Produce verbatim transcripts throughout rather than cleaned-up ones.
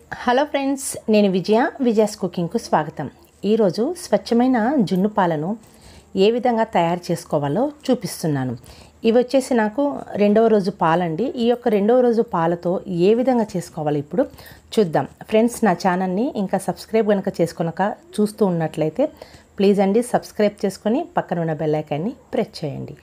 Hello friends, నేను విజయ విజయాస్కూకింగ్కు స్వాగతం. ఈరోజు స్వచ్ఛమైన జున్ను పాలను ఏ విధంగా తయారు చేసుకోవాలో చూపిస్తున్నాను. ఇవి వచ్చేసి నాకు రెండవ రోజు పాలండి. ఈ యొక్క రెండవ రోజు పాలతో ఏ విధంగా చేసుకోవాలో ఇప్పుడు చూద్దాం. ఫ్రెండ్స్, నా ఛానల్ని ఇంకా సబ్స్క్రైబ్ కనుక చేసుకొనక చూస్తూ ఉన్నట్లయితే ప్లీజ్ అండి సబ్స్క్రైబ్ చేసుకొని పక్కన ఉన్న బెల్ ఐకాన్ని ప్రెస్ చేయండి.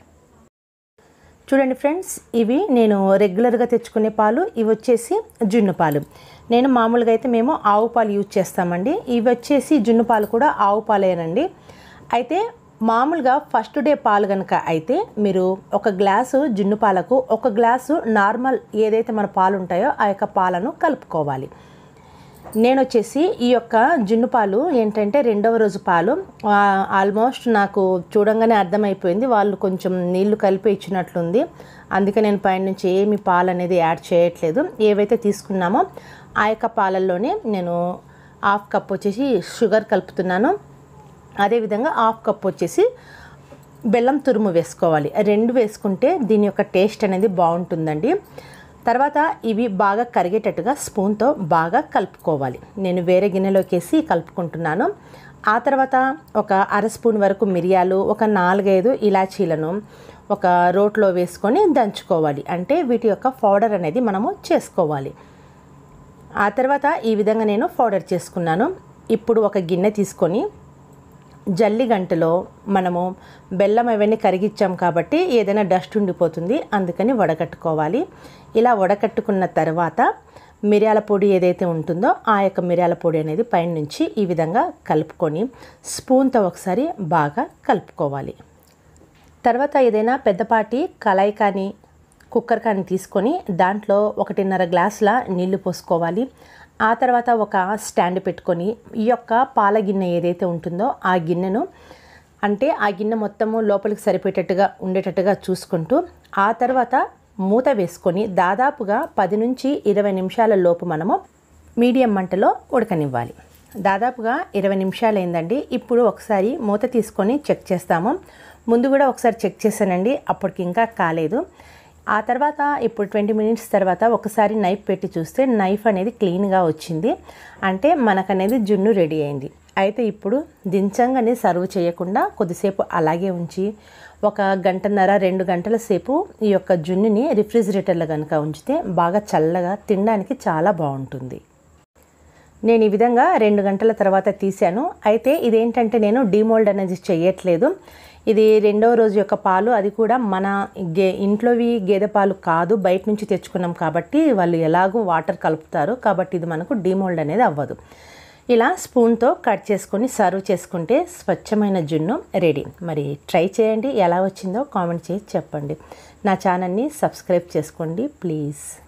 చూడండి ఫ్రెండ్స్, ఇవి నేను రెగ్యులర్గా తెచ్చుకునే పాలు. ఇవి వచ్చేసి జున్ను పాలు. నేను మామూలుగా అయితే మేము ఆవు పాలు యూజ్ చేస్తామండి. ఇవి వచ్చేసి జున్ను పాలు కూడా ఆవు పాలేనండి. అయితే మామూలుగా ఫస్ట్ డే పాలు కనుక అయితే మీరు ఒక గ్లాసు జున్ను పాలకు ఒక గ్లాసు నార్మల్ ఏదైతే మన పాలు ఉంటాయో ఆ యొక్క పాలను కలుపుకోవాలి. నేను వచ్చేసి ఈ యొక్క జున్ను పాలు ఏంటంటే రెండవ రోజు పాలు. ఆల్మోస్ట్ నాకు చూడంగానే అర్థమైపోయింది వాళ్ళు కొంచెం నీళ్లు కలిపి ఇచ్చినట్లుంది. అందుకే నేను పైన నుంచి ఏమి పాలు అనేది యాడ్ చేయట్లేదు. ఏవైతే తీసుకున్నామో ఆ యొక్క పాలల్లోనే నేను హాఫ్ కప్ వచ్చేసి షుగర్ కలుపుతున్నాను. అదేవిధంగా హాఫ్ కప్ వచ్చేసి బెల్లం తురుము వేసుకోవాలి. రెండు వేసుకుంటే దీని యొక్క టేస్ట్ అనేది బాగుంటుందండి. తర్వాత ఇవి బాగా కరిగేటట్టుగా స్పూన్తో బాగా కలుపుకోవాలి. నేను వేరే గిన్నెలోకి వేసి కలుపుకుంటున్నాను. ఆ తర్వాత ఒక అర స్పూన్ వరకు మిరియాలు, ఒక నాలుగైదు ఇలాచీలను ఒక రోట్లో వేసుకొని దంచుకోవాలి. అంటే వీటి యొక్క పౌడర్ అనేది మనము చేసుకోవాలి. ఆ తర్వాత ఈ విధంగా నేను పౌడర్ చేసుకున్నాను. ఇప్పుడు ఒక గిన్నె తీసుకొని జల్లి గంటలో మనము బెల్లం అవన్నీ కరిగిచ్చాం కాబట్టి ఏదైనా డస్ట్ ఉండిపోతుంది, అందుకని వడకట్టుకోవాలి. ఇలా వడకట్టుకున్న తర్వాత మిరియాల పొడి ఏదైతే ఉంటుందో ఆ యొక్క మిరియాల పొడి అనేది పైన నుంచి ఈ విధంగా కలుపుకొని స్పూన్తో ఒకసారి బాగా కలుపుకోవాలి. తర్వాత ఏదైనా పెద్దపాటి కళాయి కానీ కుక్కర్ కానీ తీసుకొని దాంట్లో ఒకటిన్నర గ్లాసుల నీళ్లు పోసుకోవాలి. ఆ తర్వాత ఒక స్టాండ్ పెట్టుకొని ఈ యొక్క పాల గిన్నె ఏదైతే ఉంటుందో ఆ గిన్నెను అంటే ఆ గిన్నె మొత్తము లోపలికి సరిపోయేటట్టుగా ఉండేటట్టుగా చూసుకుంటూ ఆ తర్వాత మూత వేసుకొని దాదాపుగా పది నుంచి ఇరవై నిమిషాల లోపు మనము మీడియం మంటలో ఉడకనివ్వాలి. దాదాపుగా ఇరవై నిమిషాలు అయిందండి. ఇప్పుడు ఒకసారి మూత తీసుకొని చెక్ చేస్తాము. ముందు కూడా ఒకసారి చెక్ చేశానండి, అప్పటికి ఇంకా కాలేదు. ఆ తర్వాత ఇప్పుడు ట్వంటీ మినిట్స్ తర్వాత ఒకసారి నైఫ్ పెట్టి చూస్తే నైఫ్ అనేది క్లీన్గా వచ్చింది. అంటే మనకనేది జున్ను రెడీ అయింది. అయితే ఇప్పుడు దించంగానే సర్వ్ చేయకుండా కొద్దిసేపు అలాగే ఉంచి ఒక గంటన్నర రెండు గంటల సేపు ఈ యొక్క జున్నుని రిఫ్రిజిరేటర్లో కనుక ఉంచితే బాగా చల్లగా తినడానికి చాలా బాగుంటుంది. నేను ఈ విధంగా రెండు గంటల తర్వాత తీశాను. అయితే ఇదేంటంటే నేను డీమోల్డ్ అనేది చేయట్లేదు. ఇది రెండవ రోజు యొక్క పాలు, అది కూడా మన గే ఇంట్లోవి గేదె పాలు కాదు, బయట నుంచి తెచ్చుకున్నాం కాబట్టి వాళ్ళు ఎలాగో వాటర్ కలుపుతారు కాబట్టి ఇది మనకు డీమోల్డ్ అనేది అవ్వదు. ఇలా స్పూన్తో కట్ చేసుకొని సర్వ్ చేసుకుంటే స్వచ్ఛమైన జున్ను రెడీ. మరి ట్రై చేయండి, ఎలా వచ్చిందో కామెంట్ చేసి చెప్పండి. నా ఛానల్ని సబ్స్క్రైబ్ చేసుకోండి ప్లీజ్.